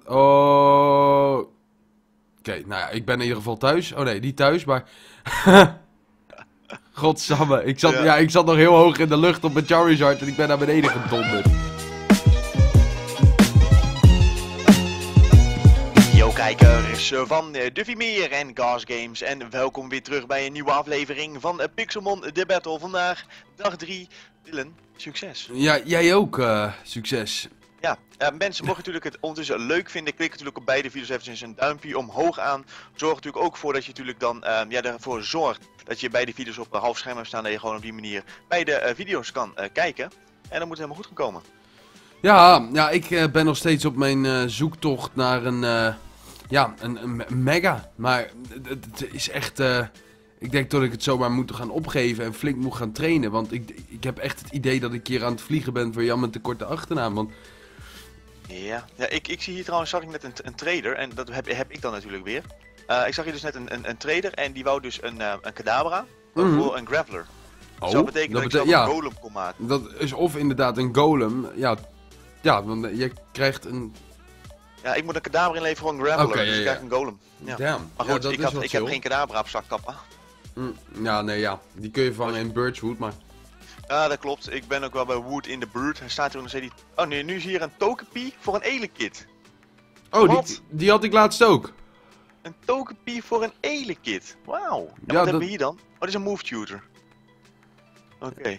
Oh. Oké, nou ja, ik ben in ieder geval thuis. Oh nee, niet thuis, maar... Godsamme, ik zat nog heel hoog in de lucht op mijn Charizard en ik ben naar beneden gedonderd. Yo kijkers van Duffy Meer en Gas Games en welkom weer terug bij een nieuwe aflevering van Pixelmon The Battle. Vandaag dag 3. Dylan, succes. Ja, jij ook, succes. Ja, mensen mogen natuurlijk het ondertussen leuk vinden. Klik natuurlijk op beide video's eventjes een duimpje omhoog aan. Zorg natuurlijk ook voor dat je natuurlijk dan ervoor zorgt dat je beide video's op half scherm hebt staan. Dat je gewoon op die manier beide video's kan kijken. En dan moet het helemaal goed gaan komen. Ja, ik ben nog steeds op mijn zoektocht naar een mega. Maar het is echt... ik denk dat ik het zomaar moet gaan opgeven en flink moet gaan trainen. Want ik heb echt het idee dat ik hier aan het vliegen ben voor Jan met de korte achternaam. Want... Ja, ik zie hier trouwens, zag ik net een trader en dat heb ik dan natuurlijk weer. Ik zag hier dus net een trader en die wou dus een Kadabra voor een Graveler. Oh, dat betekent dat ik zelf een golem kon maken. Dat is of inderdaad een golem, ja, want je krijgt een... Ja, ik moet een Kadabra inleveren voor een Graveler, dus ik krijg een golem. Ja. Damn. Maar goed, ja, ik heb geen Kadabra op zak, kappa. Die kun je vangen in Birchwood, maar... Ja, dat klopt. Ik ben ook wel bij Wood in the Bird. Hij staat hier nog steeds. Oh nee, nu is hier een Togepi voor een Elekid. Oh, die had ik laatst ook. Een Togepi voor een Elekid. Wauw. En wat hebben we hier dan? Oh, dit is een Move Tutor. Oké.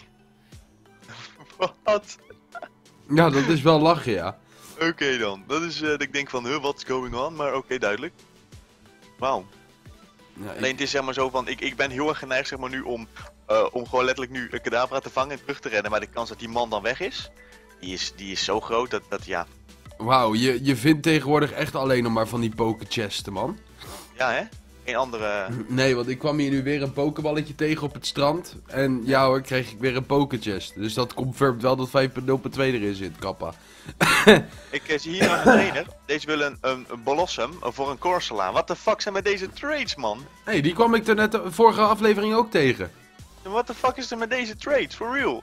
Wat? Ja, dat is wel lachen, ja. Oké dan. Dat is, ik denk van, what's going on? Maar oké, duidelijk. Wauw. Ja, Alleen het is zeg maar zo van, ik ben heel erg geneigd zeg maar nu om gewoon letterlijk nu een Kadabra te vangen en terug te rennen. Maar de kans dat die man dan weg is, die is zo groot dat ja. Wauw, je vindt tegenwoordig echt alleen nog maar van die pokerchesten, man. Ja hè? Geen andere... Nee, want ik kwam hier nu weer een pokeballetje tegen op het strand. En ja hoor, kreeg ik weer een pokerchest. Dus dat confirmt wel dat 5.0.2 erin zit, kappa. Ik zie hier nog een trainer. Deze wil een Blossom voor een Corsola. What the fuck zijn met deze trades, man? Hé, die kwam ik er net de vorige aflevering ook tegen. What the fuck is er met deze trades? For real?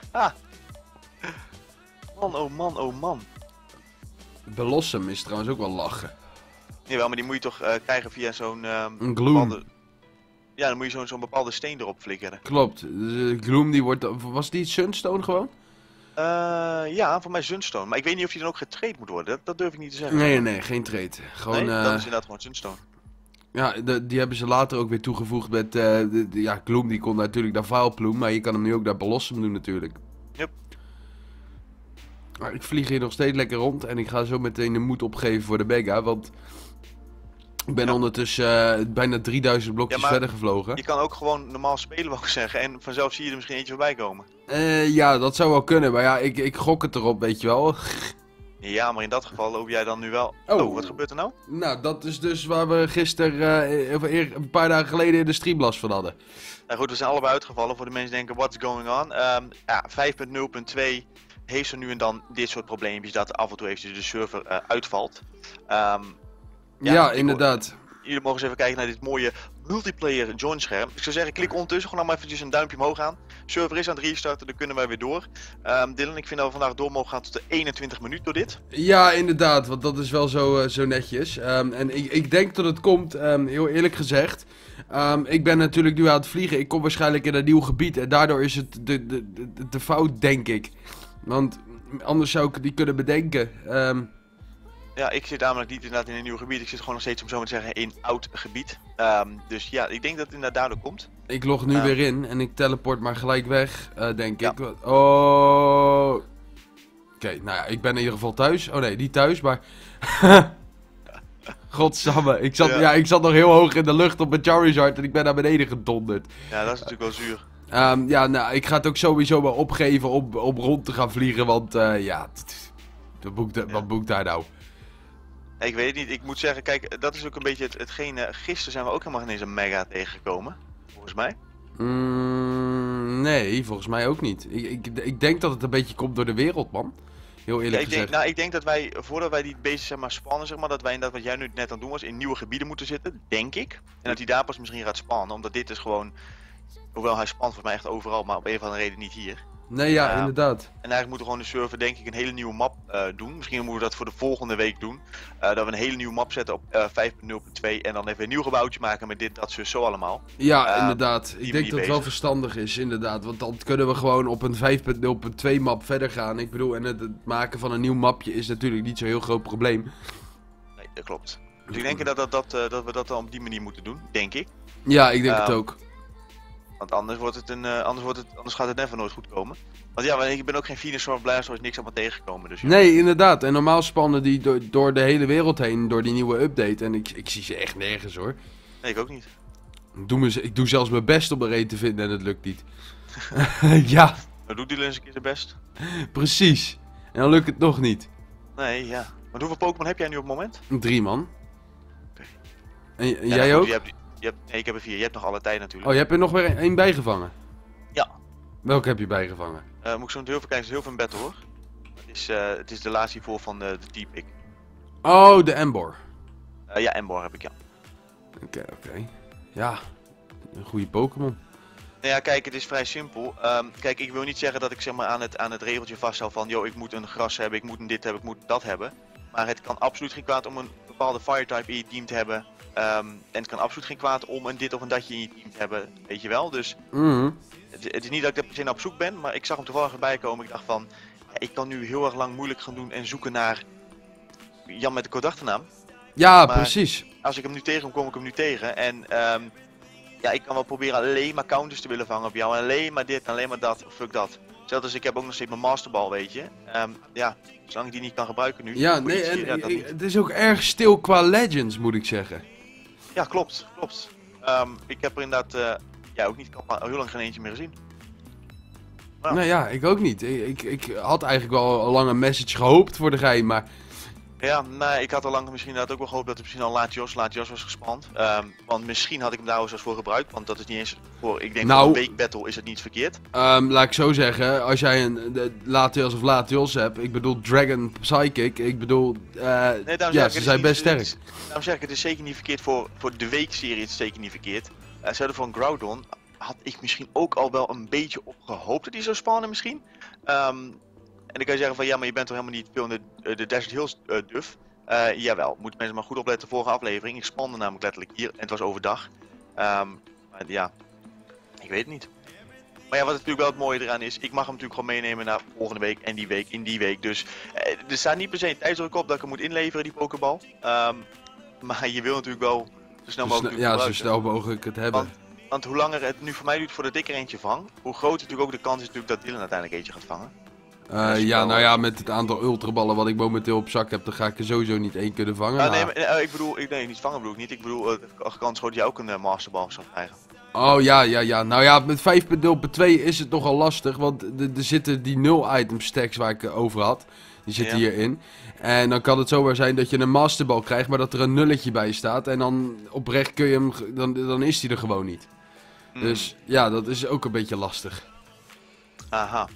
Man, oh man, oh man. Blossom is trouwens ook wel lachen. Jawel, maar die moet je toch krijgen via zo'n... een Gloom. Ja, dan moet je zo'n bepaalde steen erop flikkeren. Klopt. De Gloom die wordt... Was die Sunstone gewoon? Ja, voor mij Sunstone. Maar ik weet niet of die dan ook getrade moet worden. Dat durf ik niet te zeggen. Nee, geen trade. Gewoon, nee, dat is inderdaad gewoon Sunstone. Ja, die hebben ze later ook weer toegevoegd met... Gloom die kon natuurlijk naar Vileplume, maar je kan hem nu ook naar Blossom doen natuurlijk. Yep. Maar ik vlieg hier nog steeds lekker rond en ik ga zo meteen de moed opgeven voor de Mega, want... Ik ben ondertussen bijna 3000 blokjes verder gevlogen. Je kan ook gewoon normaal spelen, wou ik zeggen. En vanzelf zie je er misschien eentje voorbij komen. Ja, dat zou wel kunnen. Maar ja, ik gok het erop, weet je wel. Ja, maar in dat geval loop jij dan nu wel... Oh, wat gebeurt er nou? Nou, dat is dus waar we gisteren, een paar dagen geleden in de streamlast van hadden. Nou goed, we zijn allebei uitgevallen. Voor de mensen die denken, what's going on? Ja, 5.0.2 heeft zo nu en dan dit soort probleempjes. Dat af en toe eventjes de server uitvalt. Ja, inderdaad. Jullie mogen eens even kijken naar dit mooie multiplayer join scherm. Ik zou zeggen, klik ondertussen gewoon maar eventjes een duimpje omhoog aan. Server is aan het restarten, dan kunnen wij weer door. Dylan, ik vind dat we vandaag door mogen gaan tot de 21 minuten door dit. Ja, inderdaad, want dat is wel zo netjes. En ik denk dat het komt, heel eerlijk gezegd. Ik ben natuurlijk nu aan het vliegen. Ik kom waarschijnlijk in een nieuw gebied en daardoor is het de fout, denk ik. Want anders zou ik het niet kunnen bedenken. Ja, ik zit namelijk niet inderdaad in een nieuw gebied. Ik zit gewoon nog steeds, om zo maar te zeggen, in oud gebied. Dus ja, ik denk dat het inderdaad daardoor komt. Ik log nu weer in en ik teleport maar gelijk weg, denk ik. Oh. Oké, nou ja, ik ben in ieder geval thuis. Oh nee, niet thuis, maar... Godsamme, ik zat nog heel hoog in de lucht op mijn Charizard en ik ben naar beneden gedonderd. Ja, dat is natuurlijk wel zuur. Nou, ik ga het ook sowieso wel opgeven om rond te gaan vliegen, want wat boekt daar nou? Ik weet het niet, ik moet zeggen, kijk, dat is ook een beetje hetgeen, gisteren zijn we ook helemaal ineens een mega tegengekomen, volgens mij. Nee, volgens mij ook niet. Ik denk dat het een beetje komt door de wereld, man. Heel eerlijk gezegd. Ik denk dat wij, voordat wij die beesten zeg maar spannen, zeg maar, dat wij inderdaad, wat jij nu net aan het doen was, in nieuwe gebieden moeten zitten, denk ik. En dat hij daar pas misschien gaat spannen, omdat dit is gewoon, hoewel hij spant volgens mij echt overal, maar op een of andere reden niet hier. Nee, ja, inderdaad. En eigenlijk moeten we gewoon de server denk ik een hele nieuwe map doen. Misschien moeten we dat voor de volgende week doen. Dat we een hele nieuwe map zetten op 5.0.2 en dan even een nieuw gebouwtje maken met dit, dat, zo allemaal. Ja, inderdaad. Ik denk dat het bezig. wel verstandig is, inderdaad. Want dan kunnen we gewoon op een 5.0.2 map verder gaan. Ik bedoel, en het maken van een nieuw mapje is natuurlijk niet zo'n heel groot probleem. Nee, dat klopt. Dus ik denk dat we dat dan op die manier moeten doen, denk ik. Ja, ik denk het ook. Want anders gaat het never nooit goed komen. Want ja, ik ben ook geen finisher of blaster, is niks aan me tegengekomen. Dus ja. Nee, inderdaad. En normaal spannen die door de hele wereld heen, door die nieuwe update. En ik zie ze echt nergens hoor. Nee, ik ook niet. Ik doe zelfs mijn best om er een te vinden en het lukt niet. Ja, Dan doet die eens een keer zijn best. precies. En dan lukt het nog niet. Nee, ja. Maar hoeveel Pokémon heb jij nu op het moment? 3 man. Oké. En Ja, jij goed, ook? Nee, ik heb er 4. Je hebt nog alle tijd natuurlijk. Oh, je hebt er nog weer één bijgevangen? Ja. Welke heb je bijgevangen? Moet ik zo heel veel kijken, het is heel veel in battle hoor. Het is de laatste voor van de T-Pick. Oh, de Embor. Ja, Embor heb ik, ja. Oké. Ja, een goede Pokémon. Nou ja, kijk, het is vrij simpel. Kijk, ik wil niet zeggen dat ik zeg maar aan het regeltje vasthoud van, yo, ik moet een gras hebben, ik moet een dit hebben, ik moet dat hebben. Maar het kan absoluut geen kwaad om een bepaalde fire-type in je team te hebben. En het kan absoluut geen kwaad om een dit of een datje in je team te hebben, weet je wel. Dus het is niet dat ik er per se naar op zoek ben, maar ik zag hem toevallig erbij komen. Ik dacht van, ja, ik kan nu heel erg lang moeilijk gaan doen en zoeken naar Jan met de kodachternaam. Ja, Maar precies. als ik hem nu tegenkom, kom ik hem nu tegen. En ja, ik kan wel proberen alleen maar counters te willen vangen op jou. En alleen maar dit en alleen maar dat. Fuck dat. Zelfs als ik heb ook nog steeds mijn masterbal, weet je. Ja, zolang ik die niet kan gebruiken nu. Ja, nee, het is ook erg stil qua Legends, moet ik zeggen. Ja, klopt. Ik heb er inderdaad ja, ook niet al heel lang geen eentje meer gezien. Ja. Nou ja, ik ook niet. Ik had eigenlijk wel al lang een message gehoopt voor de gein, maar... Ja, nee, ik had al lang misschien inderdaad ook wel gehoopt dat er misschien al Latios was gespand. Want misschien had ik hem daar ook zelfs voor gebruikt, want dat is niet eens voor, ik denk voor een week battle is het niet verkeerd. Laat ik zo zeggen, als jij een Latios of Latios hebt, ik bedoel Dragon Psychic, ik bedoel, ja, ze zijn best sterk. Daarom zeg ik, het is zeker niet verkeerd voor de weekserie, het is zeker niet verkeerd. Zelfs van Groudon had ik misschien ook al wel een beetje op gehoopt dat hij zou spannen misschien. En dan kan je zeggen van ja, maar je bent toch helemaal niet veel in de Desert Hills duf. Jawel, moeten mensen maar goed opletten, vorige aflevering. Ik spande namelijk letterlijk hier en het was overdag. Maar ja, ik weet het niet. Maar ja, wat natuurlijk wel het mooie eraan is, ik mag hem natuurlijk gewoon meenemen naar volgende week en die week in die week. Dus er staat niet per se een tijdsdruk op dat ik hem moet inleveren, die pokebal. Maar je wil natuurlijk wel zo snel mogelijk zo snel mogelijk het hebben. Want hoe langer het nu voor mij duurt voordat ik er eentje vang, hoe groter natuurlijk ook de kans is natuurlijk dat Dylan uiteindelijk eentje gaat vangen. Ja, nou ja, met het aantal ultraballen wat ik momenteel op zak heb, dan ga ik er sowieso niet één kunnen vangen. Nee, ik bedoel, niet vangen bedoel ik niet. Ik bedoel, de kans groot dat jij ook een masterbal zou krijgen. Oh ja. Nou ja, met 5.0.2 is het nogal lastig, want er zitten die 0 item stacks waar ik over had. Die zitten hierin. En dan kan het zomaar zijn dat je een masterbal krijgt, maar dat er een nulletje bij staat. En dan oprecht kun je hem, dan is die er gewoon niet. Dus ja, dat is ook een beetje lastig. Aha.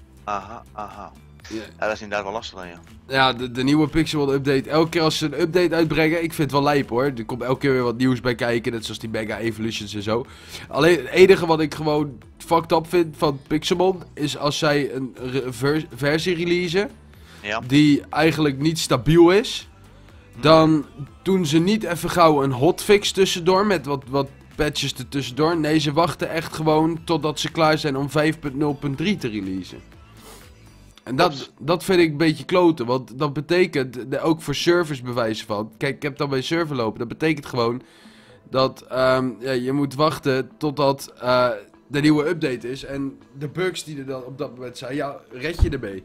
Ja, dat is inderdaad wel lastig dan, ja. Ja, de nieuwe Pixel update. Elke keer als ze een update uitbrengen, ik vind het wel lijp hoor. Er komt elke keer weer wat nieuws bij kijken, net zoals die Mega Evolutions en zo. Alleen het enige wat ik gewoon fucked up vind van Pixelmon, is als zij een versie releasen, die eigenlijk niet stabiel is, dan doen ze niet even gauw een hotfix tussendoor met wat patches er tussendoor. Nee, ze wachten echt gewoon totdat ze klaar zijn om 5.0.3 te releasen. En dat vind ik een beetje kloten, want dat betekent, ook voor servers bewijzen van, kijk, ik heb dan bij server lopen, dat betekent gewoon dat je moet wachten totdat de nieuwe update is en de bugs die er dan op dat moment zijn, ja, red je ermee.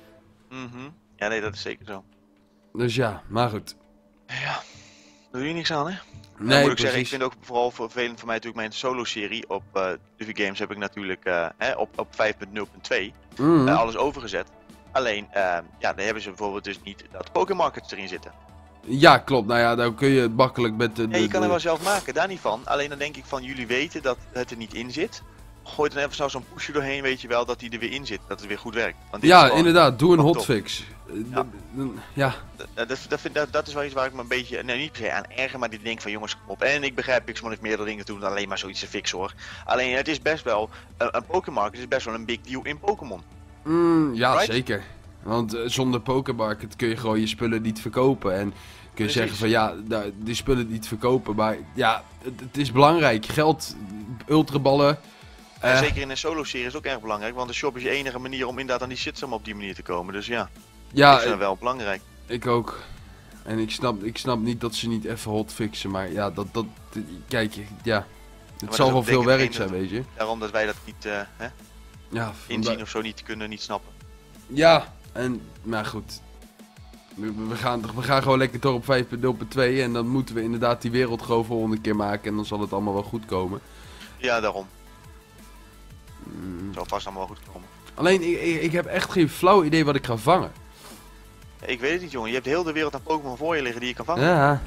Ja, nee, dat is zeker zo. Dus ja, maar goed. Ja, doe je niks aan, hè? Nee, moet ik zeggen, ik vind ook vooral vervelend voor mij natuurlijk mijn solo-serie op Duffy Games heb ik natuurlijk op 5.0.2 alles overgezet. Alleen, ja, daar hebben ze bijvoorbeeld dus niet dat Pokémon Markets erin zitten. Ja, klopt. Nou ja, dan kun je het makkelijk met de... Ja, je kan er wel zelf maken, daar niet van. Alleen dan denk ik van, jullie weten dat het er niet in zit. Gooi dan even zo'n pushje doorheen, weet je wel, dat die er weer in zit. Dat het weer goed werkt. Want dit ja, inderdaad. Doe een hotfix. Ja. Dat is wel iets waar ik me een beetje, nee, niet per se aan erger, maar die denk van jongens, kom op. En ik begrijp, Pixelmon heeft meerdere dingen te doen dan alleen maar zoiets te fixen hoor. Alleen het is best wel, een Pokémon Market is best wel een big deal in Pokémon. Ja, Right? zeker. Want zonder Pokémarket kun je gewoon je spullen niet verkopen. En kun je zeggen van ja, die spullen niet verkopen. Maar ja, het is belangrijk. Geld, ultraballen. En zeker in een solo-serie is het ook erg belangrijk, want de shop is je enige manier om inderdaad aan die shitstorm op die manier te komen. Dus ja, Ja, ik vind het wel belangrijk. ik ook. En ik snap niet dat ze niet even hotfixen. Maar ja, kijk, ja. Het dat zal is wel ook veel denk ik werk één zijn, weet je. Daarom dat wij dat niet Ja, inzien of zo, niet kunnen, niet snappen. ja, maar goed. We gaan gewoon lekker door op 5.0.2 en dan moeten we inderdaad die wereld gewoon volgende keer maken en dan zal het allemaal wel goed komen. Ja, daarom. Het zal vast allemaal wel goed komen. Alleen, ik heb echt geen flauw idee wat ik ga vangen. Ik weet het niet, jongen. Je hebt heel de wereld aan Pokémon voor je liggen die je kan vangen. Ja.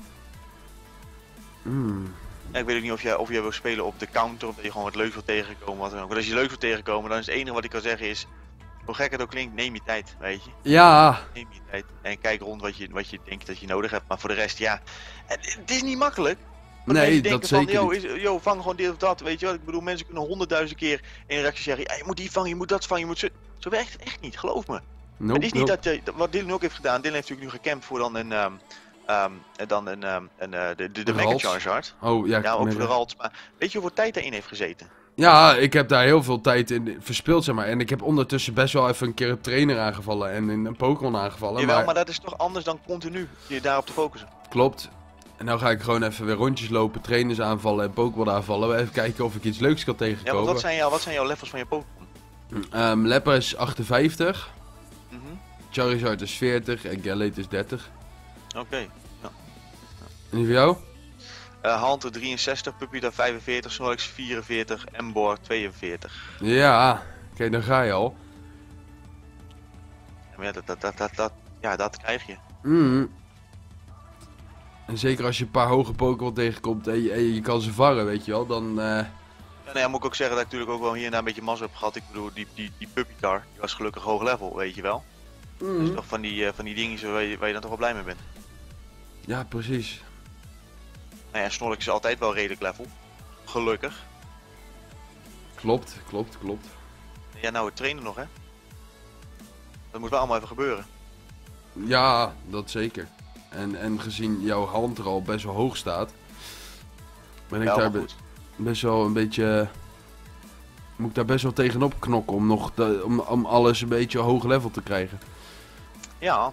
Ja, ik weet ook niet of jij wil spelen op de counter of dat je gewoon wat leuks wil tegenkomen. Wat dan ook. Want als je leuk wil tegenkomen, dan is het enige wat ik kan zeggen is, hoe gek het ook klinkt, neem je tijd, weet je. Ja. Neem je tijd en kijk rond wat je denkt dat je nodig hebt. Maar voor de rest, ja, het is niet makkelijk. Want Nee, mensen dat denken zeker van, niet. yo, vang gewoon dit of dat, weet je wel. Ik bedoel, mensen kunnen 100.000 keer in een reactie zeggen, ja, je moet die vangen, je moet dat vangen, je moet zo werkt het echt niet, geloof me. Nope, Het is niet nope. wat Dylan ook heeft gedaan. Dylan heeft natuurlijk nu gecampt voor dan de Mega Ralts. Charizard. Oh, ja. Ja, ook nee, voor de Ralts. Maar weet je hoeveel tijd daarin heeft gezeten? Ja, ik heb daar heel veel tijd in verspild, zeg maar. En ik heb ondertussen best wel even een keer een trainer aangevallen en een Pokémon aangevallen. Jawel, Maar maar dat is toch anders dan continu je daarop te focussen. klopt. En nou ga ik gewoon even weer rondjes lopen, trainers aanvallen en Pokémon aanvallen. Even kijken of ik iets leuks kan Ja, want tegenkomen. wat zijn jouw levels van je Pokémon? Lepper is 58, Mhm. Charizard is 40 en Galate is 30. Oké. En die voor jou? Hunter 63, Puppy 45, Snorlax 44, Embor 42. Ja, kijk, dan ga je al. Ja, maar ja, dat krijg je. En zeker als je een paar hoge Pokémon tegenkomt en je kan ze vangen, weet je wel, dan... Ja, nou ja, moet ik ook zeggen dat ik natuurlijk ook wel hier en daar een beetje mazzel heb gehad. Ik bedoel, die Puppytar, die was gelukkig hoog level, weet je wel. Dat is toch van die dingen waar je dan toch wel blij mee bent. Ja, precies. Nou ja, Snorlax is altijd wel redelijk level. Gelukkig. Klopt. Ja, nou, het trainen nog, hè. Dat moet wel allemaal even gebeuren. Ja, dat zeker. En gezien jouw hand er al best wel hoog staat, ben ik Ja, daar maar goed. best wel een beetje... Moet ik daar best wel tegenop knokken om nog om alles een beetje hoog level te krijgen. Ja.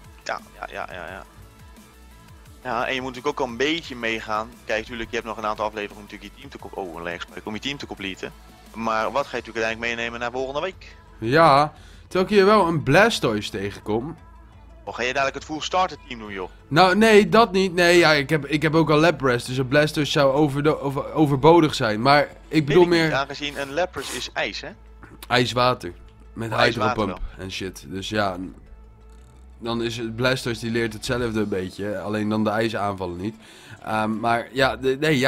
Ja, en je moet natuurlijk ook al een beetje meegaan. Kijk, natuurlijk, je hebt nog een aantal afleveringen om natuurlijk je team te om je team te completen. Maar wat ga je natuurlijk uiteindelijk meenemen naar volgende week? Ja, terwijl ik hier wel een Blastoise tegenkom. Of ga je dadelijk het full starter team doen, joh? Nou, nee, dat niet. Nee, ja, ik heb ook al Lapras, dus een Blastoise zou overbodig zijn. Maar ik bedoel Weet ik niet, meer aangezien een Lapras is ijs, hè? ijswater. Met IJswater hydropump en shit. Dus ja, dan is het Blastoise die leert hetzelfde een beetje. Alleen dan de ijsaanvallen niet. Maar ja,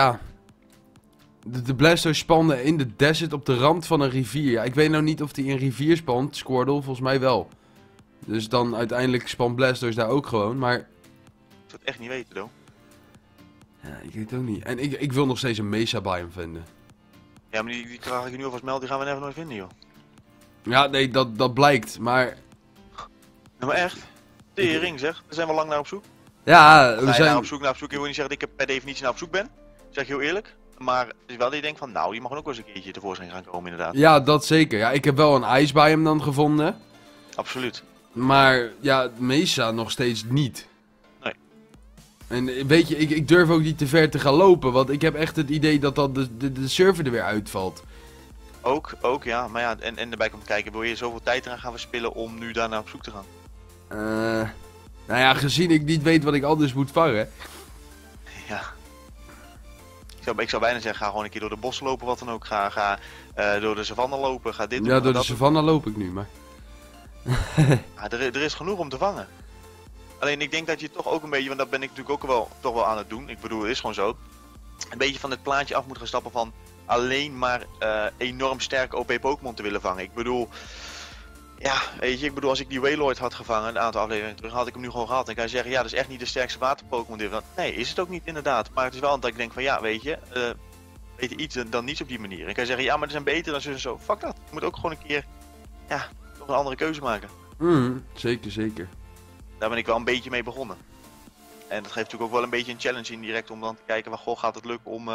de Blastoise spande in de desert op de rand van een rivier. Ja, ik weet nou niet of die in een rivier spant. Squirtle, volgens mij wel. Dus dan uiteindelijk spant Blastoise daar ook gewoon. Maar Ik zou het echt niet weten, though. ja, ik weet het ook niet. En ik wil nog steeds een Mesa biome vinden. Ja, maar die krijg ik nu alvast melden, die gaan we never nooit vinden, joh. Ja, nee, dat blijkt. Maar Nou, maar echt? Tering, zeg. Daar zijn we lang naar op zoek. ja, Ga we je zijn... naar op zoek? Ik wil niet zeggen dat ik per definitie naar op zoek ben. Zeg je heel eerlijk. Maar het is wel dat je denkt van, nou, die mag ook wel eens een keertje tevoorschijn gaan komen, inderdaad. Ja, dat zeker. Ja, ik heb wel een ice biome dan gevonden. Absoluut. Maar ja, Mesa nog steeds niet. Nee. En weet je, ik durf ook niet te ver te gaan lopen. Want ik heb echt het idee dat dan de server er weer uitvalt. Ook, ja. Maar ja, en erbij komt kijken, wil je zoveel tijd eraan gaan verspillen om nu daarna op zoek te gaan? Nou ja, gezien ik niet weet wat ik anders moet vangen. Ja. Ik zou bijna zeggen, ga gewoon een keer door de bossen lopen, wat dan ook. Ga door de savanne lopen, ga dit doen. Ja, ga door de dat doen. savanne loop ik nu, maar... Ja, er is genoeg om te vangen. Alleen ik denk dat je toch ook een beetje, want dat ben ik natuurlijk ook toch wel aan het doen. Ik bedoel, het is gewoon zo. Een beetje van het plaatje af moet gaan stappen van alleen maar enorm sterke OP Pokémon te willen vangen. Ik bedoel, ja, weet je, als ik die Wailord had gevangen een aantal afleveringen terug, had ik hem nu gewoon gehad. En kan je zeggen, ja, dat is echt niet de sterkste water Pokémon. Nee, is het ook niet inderdaad. Maar het is wel dat ik denk van, ja, weet je, beter iets dan niets op die manier. En kan je zeggen, ja, maar er zijn beter dan zo en zo. Fuck dat. Je moet ook gewoon een keer, ja, een andere keuze maken. Zeker, zeker. Daar ben ik wel een beetje mee begonnen. En dat geeft natuurlijk ook wel een beetje een challenge indirect om dan te kijken waar gaat het lukken om...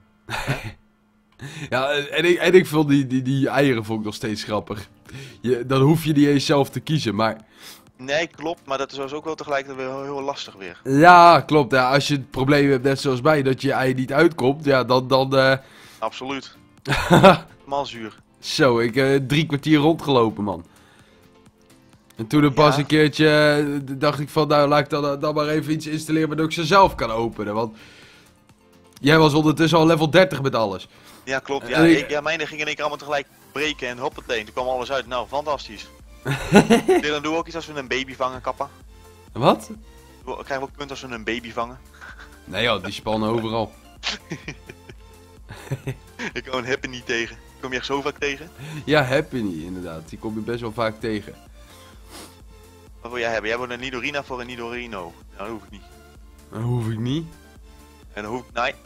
Ja, en ik vond die eieren vond ik nog steeds grappig. Dan hoef je niet eens zelf te kiezen, maar... Nee, klopt, maar dat is dus ook wel tegelijkertijd weer heel lastig weer. Ja, klopt. Ja, als je het probleem hebt, net zoals mij, dat je ei niet uitkomt, ja, dan Absoluut. Mal zuur. Zo, ik 3 kwartier rondgelopen, man. En toen er pas Ja. een keertje dacht ik van, nou, laat ik dan maar even iets installeren waardoor ik ze zelf kan openen. Want jij was ondertussen al level 30 met alles. Ja, klopt. Ja, En ik- mijne gingen in één keer allemaal tegelijk breken en hoppatee. Toen kwam alles uit. Nou, fantastisch. Dan doen we ook iets als we een baby vangen, kappa. Wat? Krijgen we ook punt als we een baby vangen? Nee joh, die spannen overal. Ik kom een happen niet tegen. Kom je echt zo vaak tegen? Ja, heb je niet, inderdaad. Die kom je best wel vaak tegen. Wat wil jij hebben? Jij wil een Nidorina voor een Nidorino. Nou, dat hoef ik niet. Dat hoef ik niet. En dan hoef ik... Nee,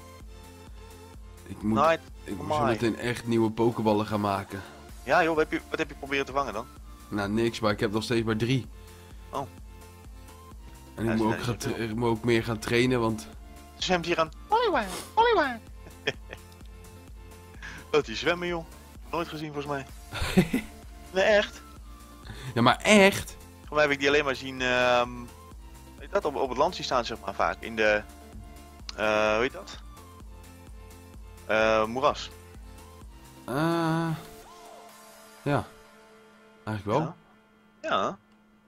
Ik moet, nee. ik moet my. zo meteen echt nieuwe pokeballen gaan maken. Ja joh, wat heb je proberen te vangen dan? Nou, niks, maar ik heb nog steeds maar 3. Oh. En Ja, ik moet dat ook, is niet zoveel. ik moet ook meer gaan trainen, want... Zwemt hier aan Hollywood, Hollywood. Dat die zwemmen joh. Nooit gezien volgens mij. Nee, echt. Ja, maar echt? Volgens mij heb ik die alleen maar zien, weet je dat, op het land zien staan zeg maar vaak. In de, hoe heet dat? Moeras. Ja. Eigenlijk wel. Ja. Ja.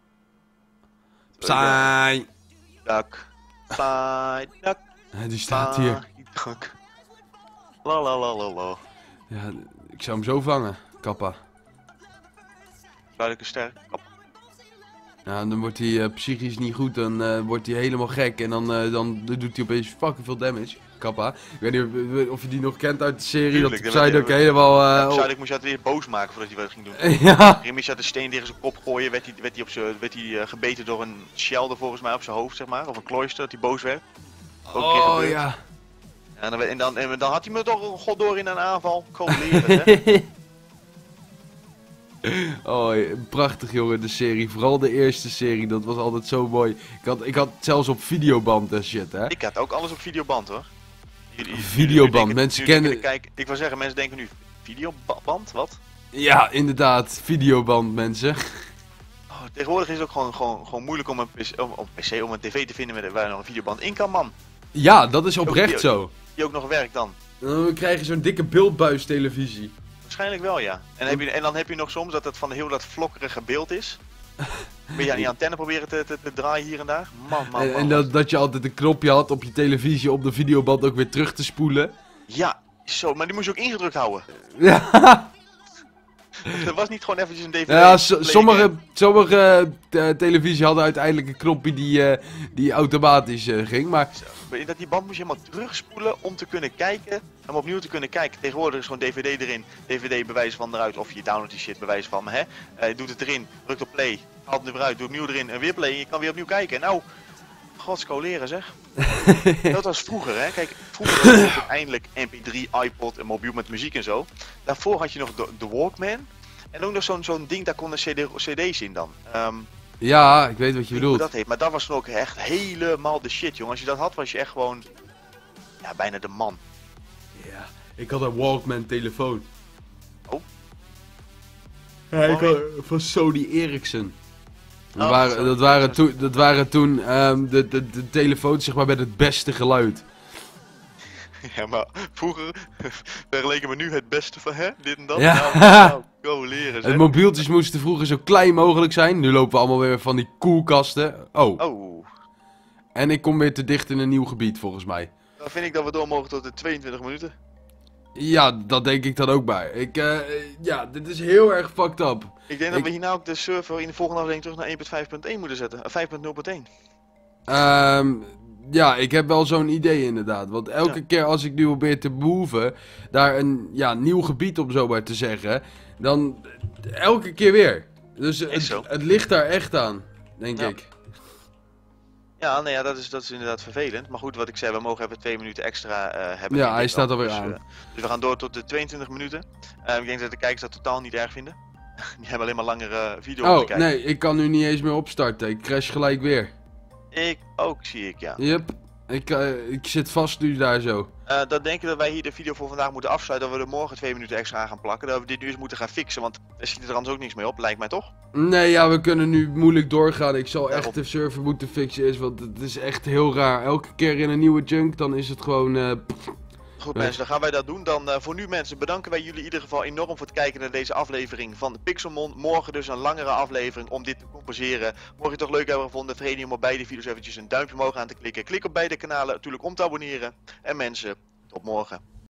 Saai. Dak. Saai, dak. Die staat hier. Dak. La la la la la. Ja, ik zou hem zo vangen, kappa. Duidelijke ster. Kap. Ja, dan wordt hij psychisch niet goed, dan wordt hij helemaal gek en dan doet hij opeens fucking veel damage. Kappa. Ik weet niet of je die nog kent uit de serie, Tuurlijk, dat dat Psyduck weet- helemaal... Zuidelijk moest je het weer boos maken voordat hij wat ging doen. Ja. Remy had de steen tegen zijn kop gooien, werd hij gebeten door een shelder volgens mij op zijn hoofd zeg maar. Of een cloister, dat hij boos werd. Ook een keer Oh gebeurd. ja. En dan had hij me toch god door in een aanval. Coleren, hè? Oh, prachtig jongen, de serie. Vooral de eerste serie, dat was altijd zo mooi. Ik had zelfs op videoband en shit, hè. Ik had ook alles op videoband hoor. Videoband, denken- mensen nu denken kennen- de kijk, ik wil zeggen, mensen denken nu, videoband? Wat? Ja, inderdaad, videoband, mensen. Oh, tegenwoordig is het ook gewoon moeilijk om een PC, om een tv te vinden waar er nog een videoband in kan, man. Ja, dat is oprecht zo. Die ook nog werkt dan. Dan krijg je zo'n dikke beeldbuis televisie. Waarschijnlijk wel, ja. En dan heb je nog soms dat het van heel dat vlokkerige beeld is. Ben je aan die antenne proberen te draaien hier en daar? Man. En dat je altijd een knopje had op je televisie om de videoband ook weer terug te spoelen. Ja, zo, maar die moest je ook ingedrukt houden. Ja, Dat was niet gewoon eventjes een DVD. ja plegen. sommige televisie hadden uiteindelijk een knopje die automatisch ging, maar... Weet je, dat die band moest je helemaal terugspoelen om te kunnen kijken. Om opnieuw te kunnen kijken. Tegenwoordig is gewoon DVD erin. DVD bewijs van eruit. Of je downloadt die shit bewijs van. Maar hè, je doet het erin. Drukt op play. Haalt het er weer uit. Doe opnieuw erin. En weer play. En je kan weer opnieuw kijken. Nou, god scoleren zeg. Dat was vroeger hè. Kijk, vroeger was het uiteindelijk MP3, iPod en mobiel met muziek en zo. Daarvoor had je nog de Walkman. En ook nog zo'n ding, daar konden cd's in dan. Ja, ik weet wat je Ik weet niet hoe bedoelt. dat heet, maar dat was toen ook echt helemaal de shit, jongen. Als je dat had, was je echt gewoon, ja, bijna de man. Ja, ik had een Walkman telefoon. Oh. Ja, ik had van Sony Ericsson. Oh, Sony Dat waren toen de telefoons zeg maar met het beste geluid. Ja, maar vroeger vergeleken we nu het beste van, hè, dit en dat. Ja. Nou, go leren, zeg. De mobieltjes moesten vroeger zo klein mogelijk zijn. Nu lopen we allemaal weer van die koelkasten. Oh, Oh, en ik kom weer te dicht in een nieuw gebied volgens mij. dan vind ik dat we door mogen tot de 22 minuten. Ja, dat denk ik dan ook bij. Ja, dit is heel erg fucked up. Ik denk dat we hierna ook de server in de volgende aflevering terug naar 1.5.1 moeten zetten. 5.0.1. Ja, ik heb wel zo'n idee inderdaad. Want elke Ja. keer als ik nu probeer te moven, daar een nieuw gebied om zo maar te zeggen, dan elke keer weer. Dus Is zo. het ligt daar echt aan, denk Ja. ik. Ja, nee, ja, dat is inderdaad vervelend. Maar goed, wat ik zei, we mogen even 2 minuten extra hebben. Ja, in hij dit staat ook. alweer Dus, aan. dus we gaan door tot de 22 minuten. Ik denk dat de kijkers dat totaal niet erg vinden. Die hebben alleen maar langere video om te Oh, kijken. nee, ik kan nu niet eens meer opstarten. Ik crash gelijk weer. Ik ook, zie ik, ja. Yep. Ik zit vast nu daar zo. Dan denk ik dat wij hier de video voor vandaag moeten afsluiten. Dat we er morgen 2 minuten extra aan gaan plakken. Dat we dit nu eens moeten gaan fixen. Want er schiet er anders ook niks mee op, lijkt mij toch? Nee, ja, we kunnen nu moeilijk doorgaan. Ik zal Daarom. echt de server moeten fixen, want het is echt heel raar. Elke keer in een nieuwe junk, dan is het gewoon... Goed Nee. mensen, dan gaan wij dat doen. Dan voor nu mensen, bedanken wij jullie in ieder geval enorm voor het kijken naar deze aflevering van de Pixelmon. Morgen dus een langere aflevering om dit te compenseren. Mocht je het toch leuk hebben gevonden, vergeet niet om op beide video's eventjes een duimpje omhoog aan te klikken. Klik op beide kanalen natuurlijk om te abonneren. En mensen, tot morgen.